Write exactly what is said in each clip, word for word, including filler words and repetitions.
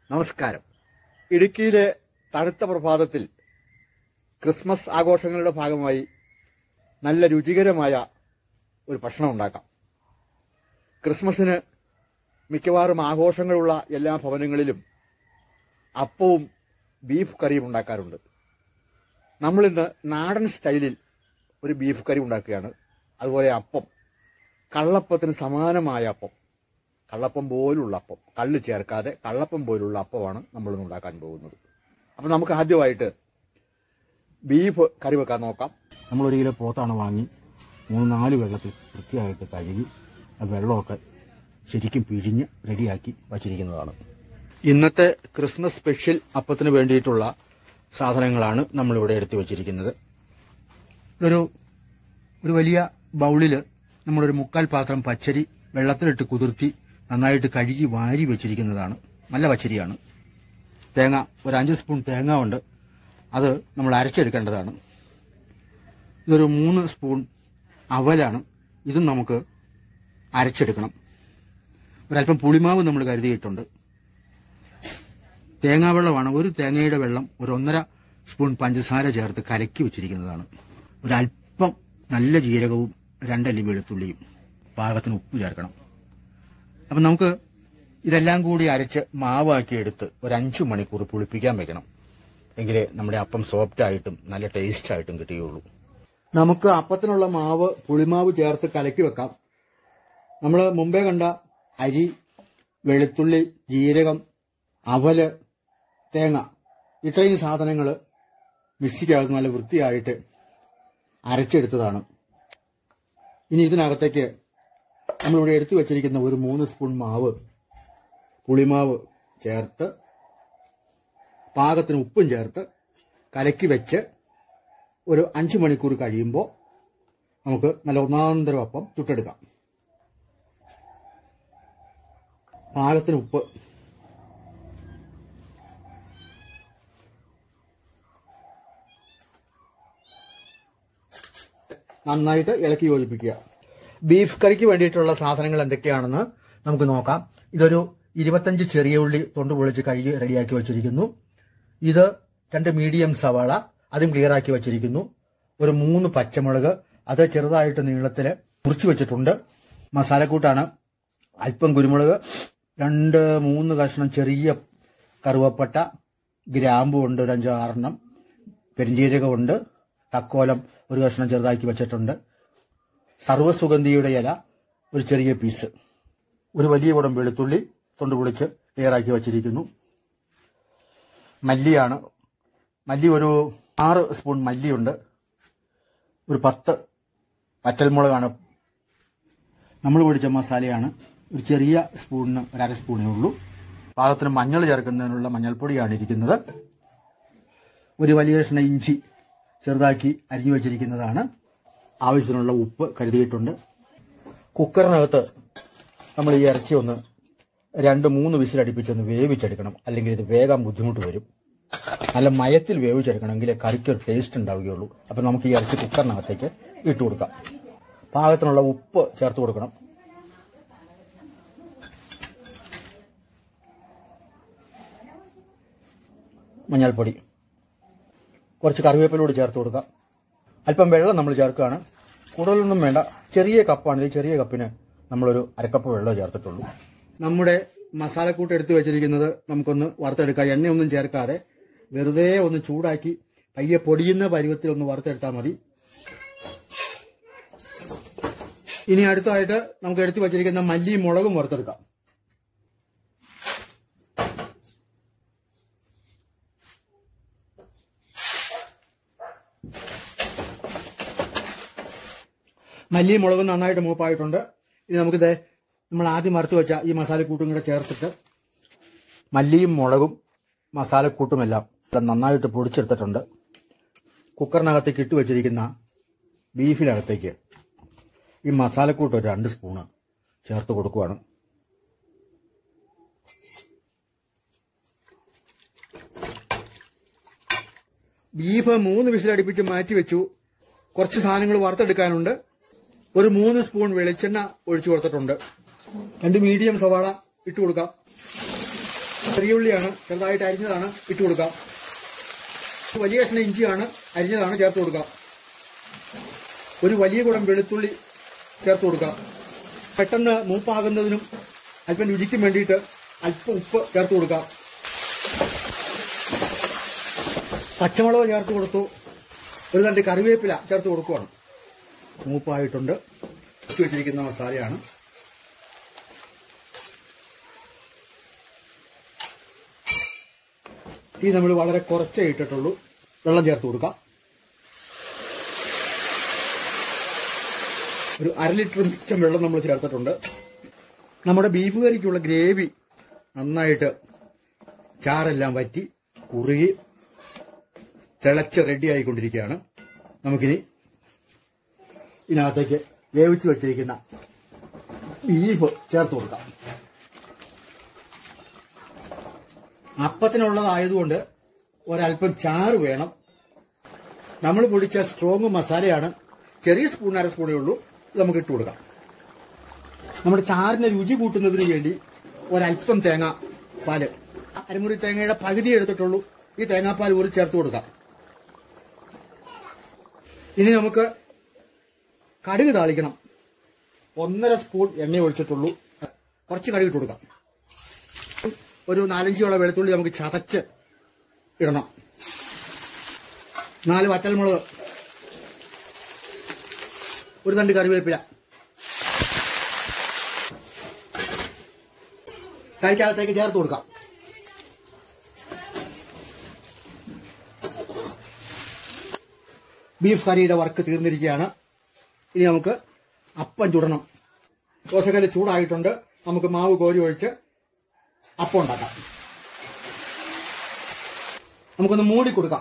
നമസ്കാരം. ഇടുക്കിയിലെ തണുത്ത പ്രഭാതത്തിൽ ക്രിസ്മസ് ആഘോഷങ്ങളുടെ ഭാഗമായി നല്ല രുചികരമായ ഒരു ഭക്ഷണം ഉണ്ടാക്കാം. ക്രിസ്മസിന് മിക്കവാറും ആഘോഷങ്ങളുള്ള എല്ലാ ഭവനങ്ങളിലും അപ്പവും ബീഫ് കറിയും ഉണ്ടാക്കാറുണ്ട്. നമ്മളിന്ന് നാടൻ സ്റ്റൈലിൽ ഒരു ബീഫ് കറി ഉണ്ടാക്കുകയാണ്. അതുപോലെ അപ്പം, കള്ളപ്പത്തിന് സമാനമായ അപ്പം, കള്ളപ്പം പോലുള്ള അപ്പം, കള്ള് ചേർക്കാതെ കള്ളപ്പം പോലുള്ള അപ്പമാണ് നമ്മളിന്ന് ഉണ്ടാക്കാൻ പോകുന്നത്. അപ്പം നമുക്ക് ആദ്യമായിട്ട് ബീഫ് കറി വെക്കാൻ നോക്കാം. നമ്മൾ ഒരു കിലോ പോത്താണ് വാങ്ങി മൂന്ന് നാല് വെള്ളത്തിൽ വൃത്തിയായിട്ട് കഴുകി ആ വെള്ളമൊക്കെ ശരിക്കും പിഴിഞ്ഞ് റെഡിയാക്കി വച്ചിരിക്കുന്നതാണ്. ഇന്നത്തെ ക്രിസ്മസ് സ്പെഷ്യൽ അപ്പത്തിന് വേണ്ടിയിട്ടുള്ള സാധനങ്ങളാണ് നമ്മളിവിടെ എടുത്തു വച്ചിരിക്കുന്നത്. ഇതൊരു ഒരു വലിയ ബൗളിൽ നമ്മളൊരു മുക്കാൽ പാത്രം പച്ചരി വെള്ളത്തിലിട്ട് കുതിർത്തി നന്നായിട്ട് കഴുകി വാരി വെച്ചിരിക്കുന്നതാണ്. നല്ല പച്ചരിയാണ്. തേങ്ങ ഒരു അഞ്ച് സ്പൂൺ തേങ്ങ ഉണ്ട്, അത് നമ്മൾ അരച്ചെടുക്കേണ്ടതാണ്. ഇതൊരു മൂന്ന് സ്പൂൺ അവലാണ്, ഇതും നമുക്ക് അരച്ചെടുക്കണം. ഒരല്പം പുളിമാവ് നമ്മൾ കരുതിയിട്ടുണ്ട്. തേങ്ങാവെള്ളമാണ്, ഒരു തേങ്ങയുടെ വെള്ളം ഒരു ഒന്നര സ്പൂൺ പഞ്ചസാര ചേർത്ത് കലക്കി വെച്ചിരിക്കുന്നതാണ്. ഒരല്പം നല്ല ജീരകവും രണ്ടല്ലി വെളുത്തുള്ളിയും, പാകത്തിന് ഉപ്പ് ചേർക്കണം. അപ്പം നമുക്ക് ഇതെല്ലാം കൂടി അരച്ച് മാവാക്കി എടുത്ത് ഒരു അഞ്ചു മണിക്കൂർ പുളിപ്പിക്കാൻ വെക്കണം. എങ്കിലേ നമ്മുടെ അപ്പം സോഫ്റ്റ് ആയിട്ടും നല്ല ടേസ്റ്റ് ആയിട്ടും കിട്ടുകയുള്ളൂ. നമുക്ക് അപ്പത്തിനുള്ള മാവ് പുളിമാവ് ചേർത്ത് കലക്കി വെക്കാം. നമ്മൾ മുമ്പേ കണ്ട അരി, വെളുത്തുള്ളി, ജീരകം, അവല്, തേങ്ങ, ഇത്രയും സാധനങ്ങൾ മിക്സിക്കകത്ത് നല്ല വൃത്തിയായിട്ട് അരച്ചെടുത്തതാണ്. ഇനി ഇതിനകത്തേക്ക് നമ്മളിവിടെ എടുത്തു വച്ചിരിക്കുന്ന ഒരു മൂന്ന് സ്പൂൺ മാവ്, പുളിമാവ് ചേർത്ത് പാകത്തിന് ഉപ്പും ചേർത്ത് കലക്കി വെച്ച് ഒരു അഞ്ചു മണിക്കൂർ കഴിയുമ്പോൾ നമുക്ക് നല്ല ഒന്നാന്തരം അപ്പം ചുട്ടെടുക്കാം. പാകത്തിന് ഉപ്പ്, നന്നായിട്ട് ഇളക്കി യോജിപ്പിക്കുക. ബീഫ് കറിക്ക് വേണ്ടിയിട്ടുള്ള സാധനങ്ങൾ എന്തൊക്കെയാണെന്ന് നമുക്ക് നോക്കാം. ഇതൊരു ഇരുപത്തഞ്ച് ചെറിയ ഉള്ളി തൊണ്ട് പൊളിച്ച് കഴുകി റെഡിയാക്കി വെച്ചിരിക്കുന്നു. ഇത് രണ്ട് മീഡിയം സവാള, അതും ക്ലിയറാക്കി വെച്ചിരിക്കുന്നു. ഒരു മൂന്ന് പച്ചമുളക്, അത് ചെറുതായിട്ട് നീളത്തിൽ മുറിച്ചു വെച്ചിട്ടുണ്ട്. മസാലക്കൂട്ടാണ്, അല്പം കുരുമുളക്, രണ്ട് മൂന്ന് കഷ്ണം ചെറിയ കറുവപ്പട്ട, ഗ്രാമ്പു ഉണ്ട് ഒരു അഞ്ചാറെണ്ണം, പെരിഞ്ജീരകമുണ്ട്, തക്കോലം ഒരു കഷ്ണം ചെറുതാക്കി വെച്ചിട്ടുണ്ട്, സർവ്വസുഗന്ധിയുടെ ഇല ഒരു ചെറിയ പീസ്, ഒരു വലിയ കുടം വെളുത്തുള്ളി തൊണ്ട് പൊളിച്ച് ക്ലിയറാക്കി വച്ചിരിക്കുന്നു. മല്ലിയാണ്, മല്ലി ഒരു ആറ് സ്പൂൺ മല്ലിയുണ്ട്, ഒരു പത്ത് വറ്റൽമുളകാണ്. നമ്മൾ പൊടിച്ച മസാലയാണ്, ഒരു ചെറിയ സ്പൂണിന് ഒരു അര സ്പൂണേ ഉള്ളൂ. പാകത്തിന് മഞ്ഞൾ ചേർക്കുന്നതിനുള്ള മഞ്ഞൾപ്പൊടിയാണ് ഇരിക്കുന്നത്. ഒരു വലിയ കഷ്ണം ഇഞ്ചി ചെറുതാക്കി അരിഞ്ഞു വെച്ചിരിക്കുന്നതാണ്. ആവശ്യത്തിനുള്ള ഉപ്പ് കരുതിയിട്ടുണ്ട്. കുക്കറിനകത്ത് നമ്മൾ ഈ ഇറച്ചി ഒന്ന് രണ്ട് മൂന്ന് വിസിലടിപ്പിച്ചൊന്ന് വേവിച്ചെടുക്കണം, അല്ലെങ്കിൽ ഇത് വേഗം ബുദ്ധിമുട്ട് വരും. നല്ല മയത്തിൽ വേവിച്ചെടുക്കണമെങ്കിൽ കറിക്കൊരു ടേസ്റ്റ് ഉണ്ടാവുകയുള്ളൂ. അപ്പം നമുക്ക് ഈ ഇറച്ചി കുക്കറിനകത്തേക്ക് ഇട്ട് കൊടുക്കാം. പാകത്തിനുള്ള ഉപ്പ് ചേർത്ത് കൊടുക്കണം. മഞ്ഞൾപ്പൊടി, കുറച്ച് കറിവേപ്പിലൂടെ ചേർത്ത് കൊടുക്കാം. അല്പം വെള്ളം നമ്മൾ ചേർക്കുകയാണ്, കൂടുതലൊന്നും വേണ്ട. ചെറിയ കപ്പാണ്, ഈ ചെറിയ കപ്പിന് നമ്മളൊരു അരക്കപ്പ് വെള്ളം ചേർത്തിട്ടുള്ളൂ. നമ്മുടെ മസാലക്കൂട്ട് എടുത്ത് വെച്ചിരിക്കുന്നത് നമുക്കൊന്ന് വറുത്തെടുക്കാം. എണ്ണയൊന്നും ചേർക്കാതെ വെറുതെ ഒന്ന് ചൂടാക്കി പയ്യെ പൊടിയുന്ന പരുവത്തിൽ ഒന്ന് വറുത്തെടുത്താൽ മതി. ഇനി അടുത്തായിട്ട് നമുക്ക് എടുത്തു വെച്ചിരിക്കുന്ന മല്ലിയും മുളകും വറുത്തെടുക്കാം. മല്ലിയും മുളകും നന്നായിട്ട് മൂപ്പായിട്ടുണ്ട്. ഇനി നമുക്കിത് നമ്മൾ ആദ്യം വറുത്ത് വെച്ച ഈ മസാലക്കൂട്ടും കൂടെ ചേർത്തിട്ട് മല്ലിയും മുളകും മസാലക്കൂട്ടുമെല്ലാം നന്നായിട്ട് പൊടിച്ചെടുത്തിട്ടുണ്ട്. കുക്കറിനകത്തേക്ക് ഇട്ട് വെച്ചിരിക്കുന്ന ബീഫിനകത്തേക്ക് ഈ മസാലക്കൂട്ട് ഒരു രണ്ട് സ്പൂണ് ചേർത്ത് കൊടുക്കുകയാണ്. ബീഫ് മൂന്ന് വിസിലടിപ്പിച്ച് മാറ്റി വെച്ചു. കുറച്ച് സാധനങ്ങൾ വറുത്തെടുക്കാനുണ്ട്. ഒരു മൂന്ന് സ്പൂൺ വെളിച്ചെണ്ണ ഒഴിച്ചു കൊടുത്തിട്ടുണ്ട്. രണ്ട് മീഡിയം സവാള ഇട്ട് കൊടുക്കാം. ചെറിയ ഉള്ളിയാണ്, ചെറുതായിട്ട് അരിഞ്ഞതാണ്, ഇട്ട് കൊടുക്കാം. വലിയ കഷ്ണം ഇഞ്ചിയാണ്, അരിഞ്ഞതാണ്, ചേർത്ത് കൊടുക്കാം. ഒരു വലിയ കുടം വെളുത്തുള്ളി ചേർത്ത് കൊടുക്കാം. പെട്ടെന്ന് മൂപ്പാകുന്നതിനും അല്പം രുചിക്കും വേണ്ടിയിട്ട് അല്പം ഉപ്പ് ചേർത്ത് കൊടുക്കാം. പച്ചമുളക് ചേർത്ത് കൊടുത്തു. ഒരു തണ്ട് കറിവേപ്പില ചേർത്ത് കൊടുക്കുകയാണ്. മൂപ്പായിട്ടുണ്ട്. വെച്ചിരിക്കുന്ന മസാലയാണ്. ഈ നമ്മൾ വളരെ കുറച്ചേ ഇട്ടിട്ടുള്ളൂ. വെള്ളം ചേർത്ത് കൊടുക്കാം. ഒരു അര ലിറ്റർ മിച്ചം വെള്ളം നമ്മൾ ചേർത്തിട്ടുണ്ട്. നമ്മുടെ ബീഫ് കറിക്കുള്ള ഗ്രേവി നന്നായിട്ട് ചാറെല്ലാം വറ്റി കുറുകി തിളച്ച് റെഡി ആയിക്കൊണ്ടിരിക്കുകയാണ്. നമുക്കിനി ഇതിനകത്തേക്ക് വേവിച്ച് വെച്ചിരിക്കുന്ന ബീഫ് ചേർത്ത് കൊടുക്കാം. അപ്പത്തിനുള്ളതായതുകൊണ്ട് ഒരല്പം ചാറ് വേണം. നമ്മൾ പൊടിച്ച സ്ട്രോങ് മസാലയാണ്. ചെറിയ സ്പൂൺ അര സ്പൂണേ ഉള്ളൂ. ഇത് നമുക്ക് ഇട്ട് കൊടുക്കാം. നമ്മുടെ ചാറിന് രുചി കൂട്ടുന്നതിന് വേണ്ടി ഒരല്പം തേങ്ങ പാല്, അരമുറി തേങ്ങയുടെ പകുതി എടുത്തിട്ടുള്ളൂ. ഈ തേങ്ങാപ്പാൽ ഒരു ചേർത്ത് കൊടുക്കാം. ഇനി നമുക്ക് കടുക് താളിക്കണം. ഒന്നര സ്പൂൺ എണ്ണ ഒഴിച്ചിട്ടുള്ളൂ. കുറച്ച് കടുക് ഇട്ട് കൊടുക്കാം. ഒരു നാലഞ്ചോളം വെളുത്തുള്ളി നമുക്ക് ചതച്ച് ഇടണം. നാല് വറ്റൽമുളക്, ഒരു തണ്ട് കറിവേപ്പില, കറിക്കകത്തേക്ക് ചേർത്ത് കൊടുക്കാം. ബീഫ് കറിയുടെ വർക്ക് തീർന്നിരിക്കുകയാണ്. ഇനി നമുക്ക് അപ്പം ചുടണം. ദോശക്കല്ല് ചൂടായിട്ടുണ്ട്. നമുക്ക് മാവ് കോരി ഒഴിച്ച് അപ്പം ഉണ്ടാക്കാം. നമുക്കൊന്ന് മൂടി കൊടുക്കാം.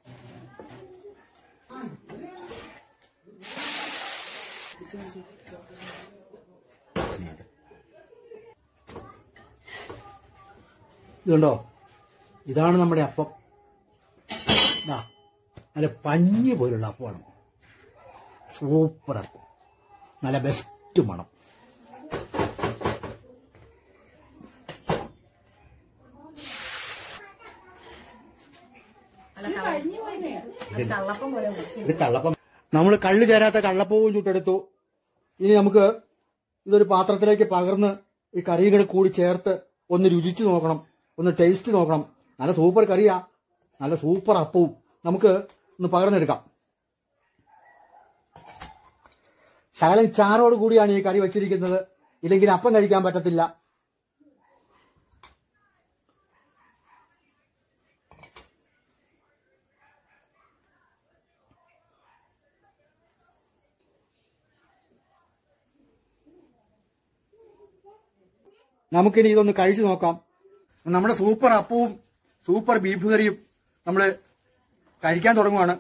ഇതുണ്ടോ, ഇതാണ് നമ്മുടെ അപ്പം. നല്ല പഞ്ഞി പോലുള്ള അപ്പമാണ്. സൂപ്പർ അപ്പം, നല്ല ബെസ്റ്റ് മണം. ഇത് കള്ളപ്പം. നമ്മൾ കള്ള് ചേരാത്ത കള്ളപ്പവും ചുട്ടെടുത്തു. ഇനി നമുക്ക് ഇതൊരു പാത്രത്തിലേക്ക് പകർന്ന് ഈ കറികൾ കൂടി ചേർത്ത് ഒന്ന് രുചിച്ചു നോക്കണം, ഒന്ന് ടേസ്റ്റ് നോക്കണം. നല്ല സൂപ്പർ കറിയാ, നല്ല സൂപ്പർ അപ്പവും നമുക്ക് ഒന്ന് പകർന്നെടുക്കാം. ശകലം ചാറോട് കൂടിയാണ് ഈ കറി വെച്ചിരിക്കുന്നത്. ഇല്ലെങ്കിൽ അപ്പം കഴിക്കാൻ പറ്റത്തില്ല. നമുക്കിനി ഇതൊന്ന് കഴിച്ചു നോക്കാം. നമ്മുടെ സൂപ്പർ അപ്പവും സൂപ്പർ ബീഫ് കറിയും നമ്മൾ കഴിക്കാൻ തുടങ്ങുവാണ്.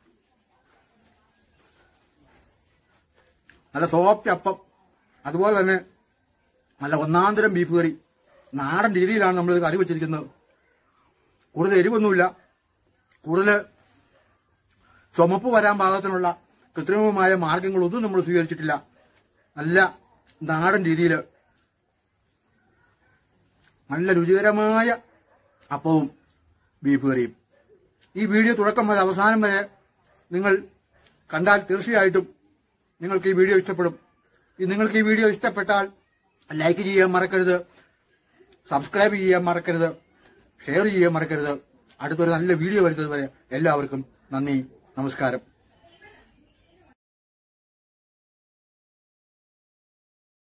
നല്ല സോഫ്റ്റ് അപ്പം, അതുപോലെ തന്നെ നല്ല ഒന്നാന്തരം ബീഫ് കറി. നാടൻ രീതിയിലാണ് നമ്മൾ കറി വെച്ചിരിക്കുന്നത്. കൂടുതൽ എരിവൊന്നുമില്ല, കൂടുതൽ ചുമപ്പ് വരാൻ പാകത്തിനുള്ള കൃത്രിമമായ മാർഗങ്ങളൊന്നും നമ്മൾ സ്വീകരിച്ചിട്ടില്ല. നല്ല നാടൻ രീതിയിൽ നല്ല രുചികരമായ അപ്പവും ബീഫ് കറിയും. ഈ വീഡിയോ തുടക്കം മുതൽ അവസാനം വരെ നിങ്ങൾ കണ്ടാൽ തീർച്ചയായിട്ടും നിങ്ങൾക്ക് ഈ വീഡിയോ ഇഷ്ടപ്പെടും. നിങ്ങൾക്ക് ഈ വീഡിയോ ഇഷ്ടപ്പെട്ടാൽ ലൈക്ക് ചെയ്യാൻ മറക്കരുത്, സബ്സ്ക്രൈബ് ചെയ്യാൻ മറക്കരുത്, ഷെയർ ചെയ്യാൻ മറക്കരുത്. അടുത്തൊരു നല്ല വീഡിയോ വരുന്നത് വരെ എല്ലാവർക്കും നന്ദി, നമസ്കാരം.